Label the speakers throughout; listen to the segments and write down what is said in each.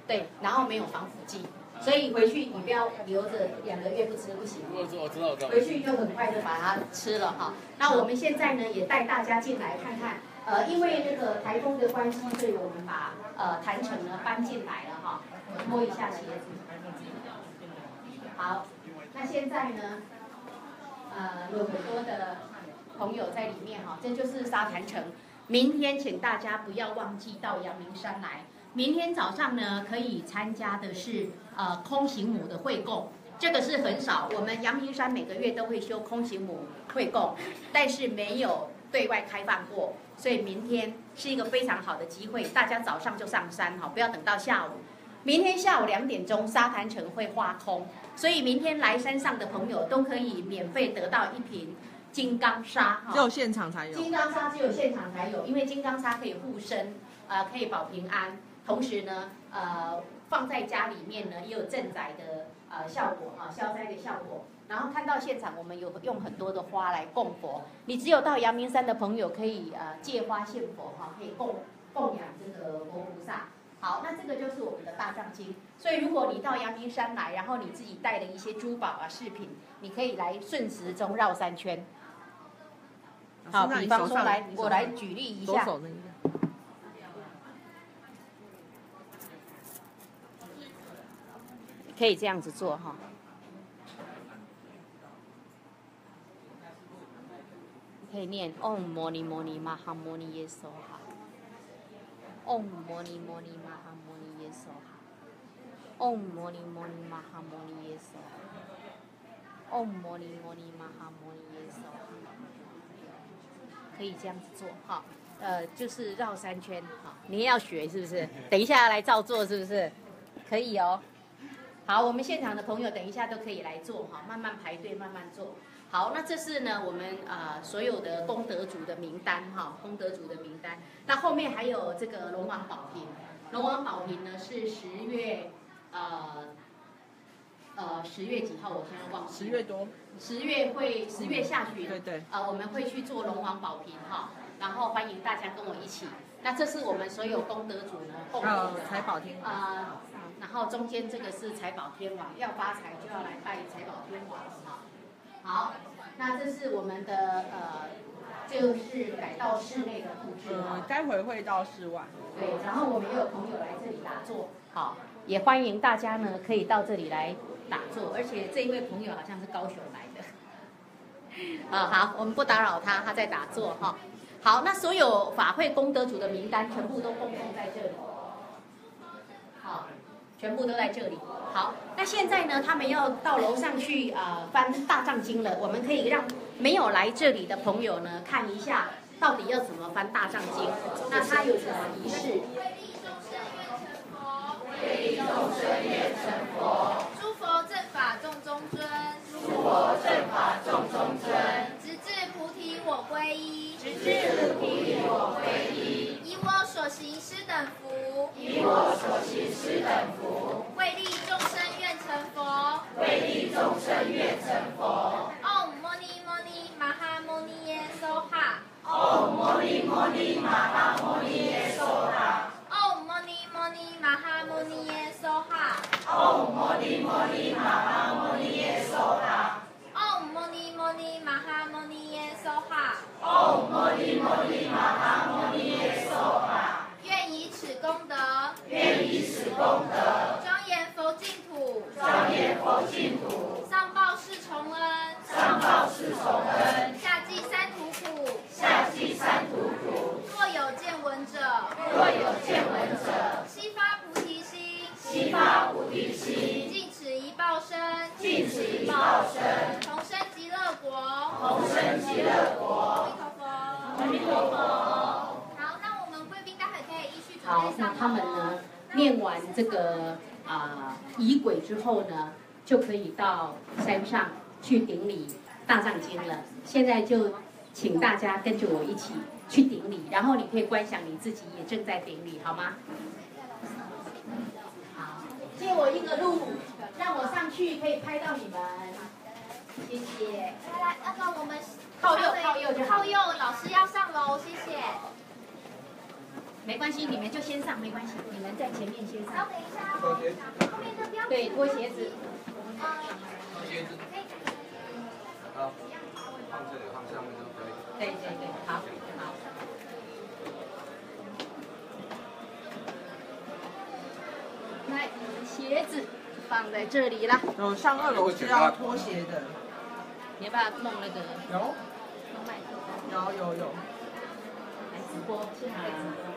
Speaker 1: 对，然后没有防腐剂，所以回去你不要留着2个月不吃不行。
Speaker 2: 我知道。
Speaker 1: 回去就很快就把它吃了哈。那我们现在呢也带大家进来看看，因为那个台风的关系，所以我们把坛城呢搬进来了哈。摸一下鞋子。好，那现在呢，有很多的朋友在里面哈，这就是沙坛城。明天请大家不要忘记到阳明山来。明天早上呢，可以参加的是空行母的会供，这个是很少。我们阳明山每个月都会修空行母会供，但是没有对外开放过，所以明天是一个非常好的机会，大家早上就上山哈，不要等到下午。明天下午2点钟，沙坛城会化空，所以明天来山上的朋友都可以免费得到1瓶金刚砂，
Speaker 3: 只有现场才有。
Speaker 1: 金刚砂只有现场才有，因为金刚砂可以护身，可以保平安，同时呢，放在家里面呢也有镇宅的效果哈，消灾的效果。然后看到现场，我们有用很多的花来供佛，你只有到阳明山的朋友可以借花献佛哈，可以供养这个佛菩萨。好，那这个就是我们的大藏经。所以如果你到阳明山来，然后你自己带了一些珠宝饰品，你可以来顺时钟绕3圈。好，比方说我来举例一下。可以这样子做哈。可以念 Om Mani Mani Maha Mani Ye Soha。Om Mani Mani Maha Mani Ye Soha。Om Mani Mani Maha Mani Ye Soha。Om Mani Mani Maha Mani Ye Soha。可以这样子做哈，就是绕3圈哈。你也要学是不是？等一下来照做是不是？可以哦。好，我们现场的朋友等一下都可以来做哈，慢慢排队，慢慢做。好，那这是呢我们所有的功德主的名单哈，功德主的名单。那后面还有这个龙王宝瓶，龙王宝瓶呢是10月10月几号？我现在忘记。10
Speaker 3: 月多。
Speaker 1: 10月下旬。
Speaker 3: 对。
Speaker 1: 我们会去做龙王宝瓶哈，然后欢迎大家跟我一起。那这是我们所有功德主呢供奉的
Speaker 3: 财宝天王。
Speaker 1: 然后中间这个是财宝天王，要发财就要来拜财宝天王哈。好，那这是我们的就是改到室内的布置
Speaker 3: 待会会到室外。
Speaker 1: 对，然后我们也有朋友来这里打坐，好，也欢迎大家呢可以到这里来打坐，而且这一位朋友好像是高雄来的。好，我们不打扰他，他在打坐哈。好，那所有法会功德主的名单全部都供奉在这里。好。全部都在这里。好，那现在呢，他们要到楼上去翻大藏经了。我们可以让没有来这里的朋友呢看一下，到底要怎么翻大藏经。那它有什么仪式？
Speaker 4: 为利众生愿成佛，诸佛正法众中尊，诸佛正法众中尊，直至菩提我归依，直至菩提我归依，以我所行施等福，以我所行施等福，为利众生愿成佛，为利众生愿成佛。Om Mani Mani Maha Mani Ye Soha。Om Mani Mani Maha Mani Ye Soha。Om Mani Mani Maha Mani Ye Soha。Om Mani Mani Maha Mani Ye Soha。Om Mani Mani Maha Mani Ye Soha。Om Mani Mani Maha Mani Ye Soha。愿以此功德，愿以此功德，庄严佛净土，庄严佛净土，上报四重恩，上报四重恩，下济三途苦，下济三途苦。若有见闻者，若有见闻者，悉发菩提心，悉发菩提心，尽此一报身，尽此一报身，同生极乐国，同生极乐国。阿弥陀佛，阿弥陀佛。
Speaker 1: 好，那他们呢念完这个仪轨之后呢，就可以到山上去顶礼大藏经了。现在就请大家跟着我一起去顶礼，然后你可以观想你自己也正在顶礼，好吗？好，借我一个路，让我上去可以拍到你们。谢谢。
Speaker 4: 来，那个我们
Speaker 1: 靠右就好。
Speaker 4: 靠右，老师要上楼，谢谢。
Speaker 5: 没关系，你们就先上，没关系，你们在前面先上。
Speaker 4: 稍等一下，后面的标
Speaker 5: 对，脱鞋子。
Speaker 6: 好，放这里，放下面就可以。
Speaker 5: 对对对，好，好。来，鞋子放在这里啦。
Speaker 3: 有上2楼是要脱鞋的。
Speaker 5: 你要不要弄那个？
Speaker 3: 有。
Speaker 5: 弄麦克风。
Speaker 3: 有。
Speaker 5: 来直播，现在直播。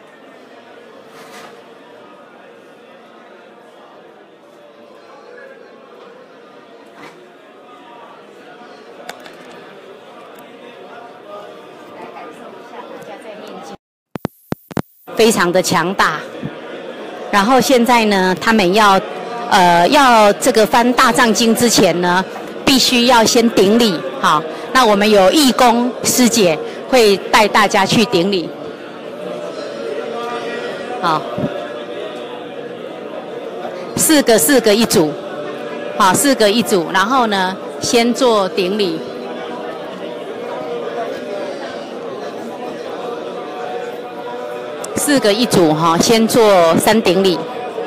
Speaker 5: 来感受一下大家在念经，非常的强大。然后现在呢，他们要这个翻大藏经之前呢，必须要先顶礼。好，那我们有义工师姐会带大家去顶礼。好，4个一组，好，4个一组，然后呢，先做顶礼。4个一组哈，先做3顶礼。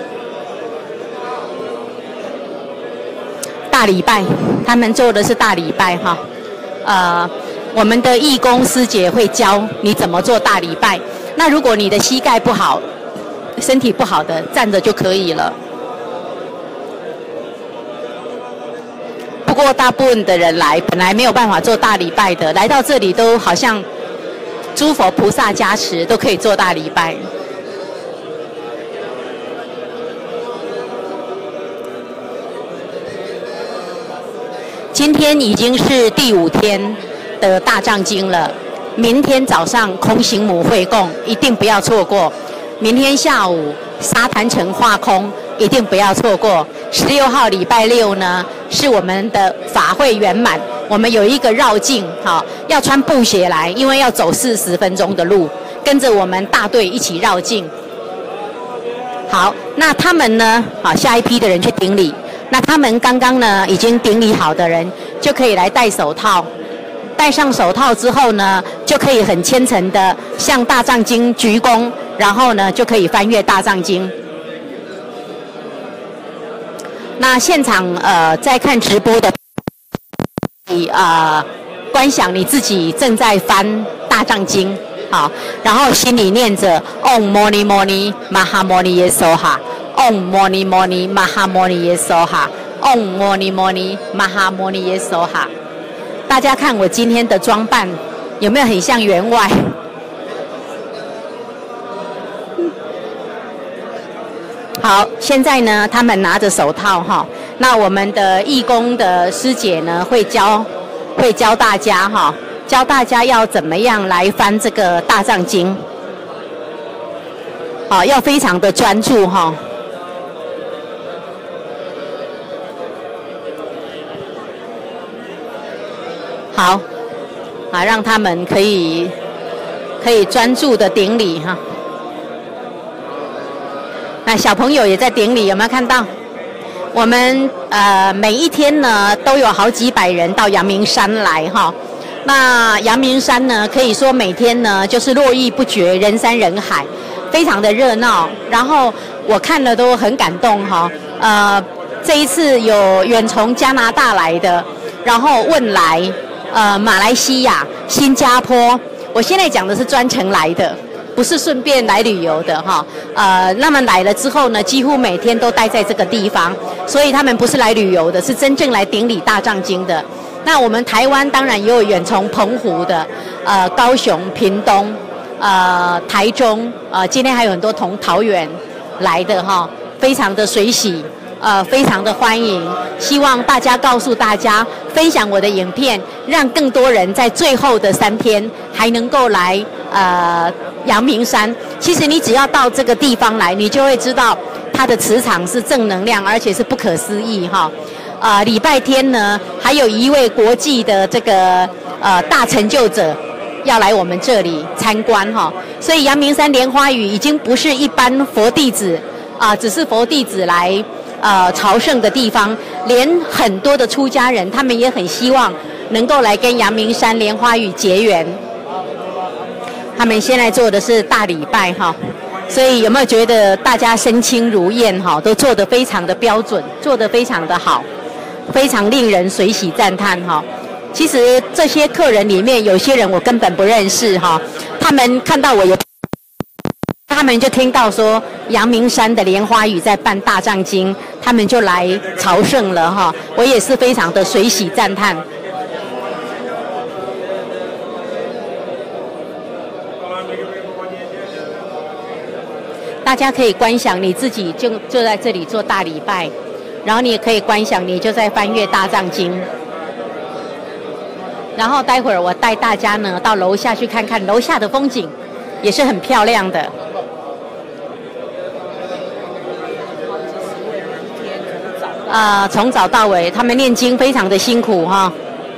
Speaker 5: 大礼拜，他们做的是大礼拜哈。我们的义工师姐会教你怎么做大礼拜。那如果你的膝盖不好，身体不好的，站着就可以了。不过大部分的人来，本来没有办法做大礼拜的，来到这里都好像诸佛菩萨加持，都可以做大礼拜。今天已经是第5天的大藏经了，明天早上空行母会供，一定不要错过。明天下午沙坛城化空，一定不要错过。16号礼拜6呢，是我们的法会圆满，我们有一个绕境，好，要穿布鞋来，因为要走40分钟的路，跟着我们大队一起绕境。好，那他们呢，好，下一批的人去顶礼。那他们刚刚呢，已经顶礼好的人，就可以来戴手套。戴上手套之后呢，就可以很虔诚的向大藏经鞠躬，然后呢，就可以翻阅大藏经。那现场在看直播的，观想你自己正在翻大藏经，好，然后心里念着 Om Mani Mani Maha Mani Yesoha。Om Mani Mani Maha Mani Yesoha Om Mani Mani Maha Mani Yesoha。大家看我今天的装扮，有没有很像员外？好，现在呢，他们拿着手套哈，那我们的义工的师姐呢会教大家哈，教大家要怎么样来翻这个大藏经。好，要非常的专注哈。好，让他们可以专注的顶礼哈。那小朋友也在顶礼，有没有看到？我们每一天呢都有好几百人到阳明山来哈。那阳明山呢，可以说每天呢就是络绎不绝，人山人海，非常的热闹。然后我看了都很感动哈。这一次有远从加拿大来的，然后汶莱。马来西亚、新加坡，我现在讲的是专程来的，不是顺便来旅游的哈。那么来了之后呢，几乎每天都待在这个地方，所以他们不是来旅游的，是真正来顶礼大藏经的。那我们台湾当然也有远从澎湖的，高雄、屏东、台中，今天还有很多从桃园来的哈，非常的随喜。非常的欢迎，希望大家告诉大家，分享我的影片，让更多人在最后的3天还能够来阳明山。其实你只要到这个地方来，你就会知道它的磁场是正能量，而且是不可思议哈。礼拜天呢，还有一位国际的这个大成就者要来我们这里参观哈，所以阳明山莲花屿已经不是一般佛弟子只是佛弟子来朝圣的地方，连很多的出家人，他们也很希望能够来跟阳明山莲花屿结缘。 他们现在做的是大礼拜哈，所以有没有觉得大家身轻如燕哈，都做得非常的标准，做得非常的好，非常令人随喜赞叹哈。其实这些客人里面有些人我根本不认识哈，他们看到我也。他们就听到说阳明山的莲花屿在办大藏经，他们就来朝圣了哈。我也是非常的随喜赞叹。大家可以观想你自己就在这里做大礼拜，然后你也可以观想你就在翻阅大藏经。然后待会儿我带大家呢到楼下去看看楼下的风景，也是很漂亮的。从早到尾，他们念经非常的辛苦哈。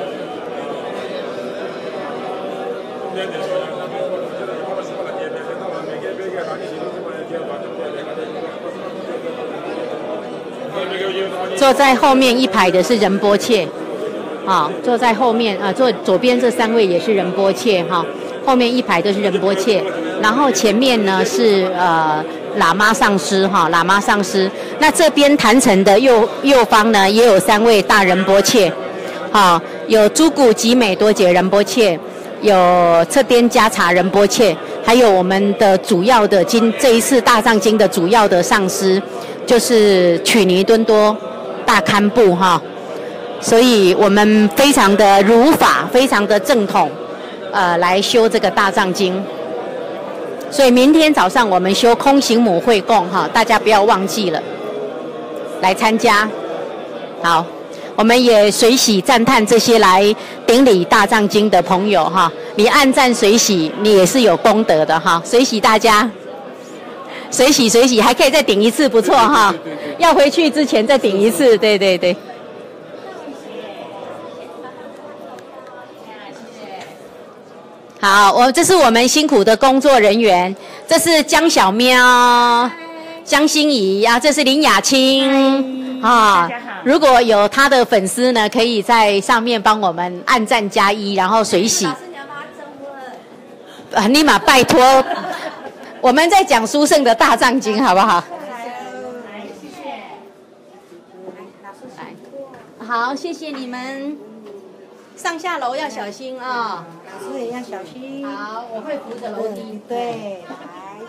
Speaker 5: 坐在后面一排的是仁波切，坐在后面坐左边这3位也是仁波切哈，后面一排都是仁波切，然后前面呢是喇嘛上师哈，喇嘛上师。那这边坛城的右方呢，也有3位大仁波切，有朱古吉美多杰仁波切，有侧边加查仁波切，还有我们的主要的这一次大藏经的主要的上师，就是曲尼敦多大堪布哈。所以我们非常的如法，非常的正统，来修这个大藏经。所以明天早上我们修空行母会供哈，大家不要忘记了来参加。好，我们也随喜赞叹这些来顶礼大藏经的朋友哈，你按赞随喜，你也是有功德的哈，随喜大家，随喜，还可以再顶一次，不错哈。要回去之前再顶一次，对对对。好，这是我们辛苦的工作人员，这是江小喵、江心怡啊，这是林雅清啊。如果有他的粉丝呢，可以在上面帮我们按赞加1，然后随喜。立马拜托，我们在讲殊胜的大藏经，好不好？好，谢谢你们。上下楼要小心啊！
Speaker 3: 老师也要小心。
Speaker 5: 好，我会扶着楼梯。
Speaker 3: 对，来。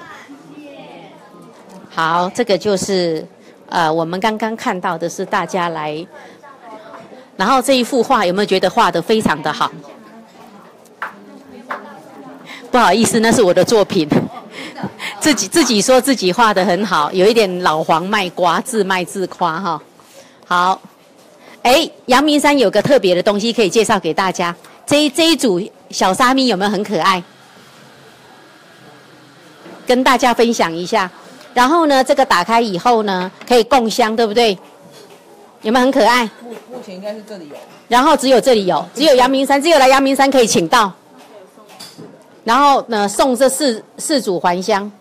Speaker 5: 好，这个就是我们刚刚看到的是大家来，然后这一幅画有没有觉得画得非常的好？不好意思，那是我的作品，自己说自己画得很好，有一点老黄卖瓜，自卖自夸哈。好。阳明山有个特别的东西可以介绍给大家。这一组小沙弥有没有很可爱？跟大家分享一下。然后呢，这个打开以后呢，可以供香，对不对？有没有很可爱？
Speaker 3: 目前应该是这里有。
Speaker 5: 然后只有这里有，只有阳明山，只有来阳明山可以请到。然后呢，送这四组还香。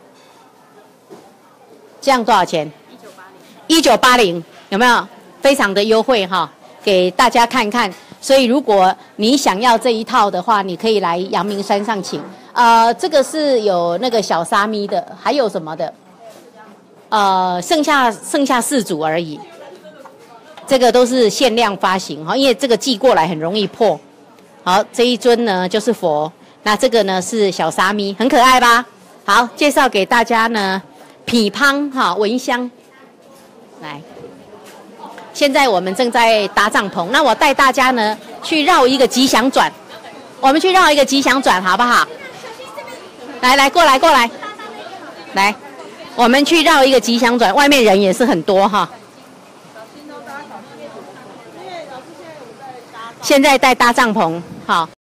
Speaker 5: 这样多少钱？1980，有没有？非常的优惠哈，给大家看看。所以如果你想要这一套的话，你可以来阳明山上请。这个是有那个小沙弥的，还有什么的？剩下4组而已。这个都是限量发行哈，因为这个寄过来很容易破。好，这一尊呢就是佛，那这个呢是小沙弥，很可爱吧？好，介绍给大家呢，匹乓哈蚊香，来。现在我们正在搭帐篷，那我带大家呢去绕一个吉祥转，我们去绕一个吉祥转好不好？来，过来，来，我们去绕一个吉祥转，外面人也是很多哈。现在在搭帐篷，好。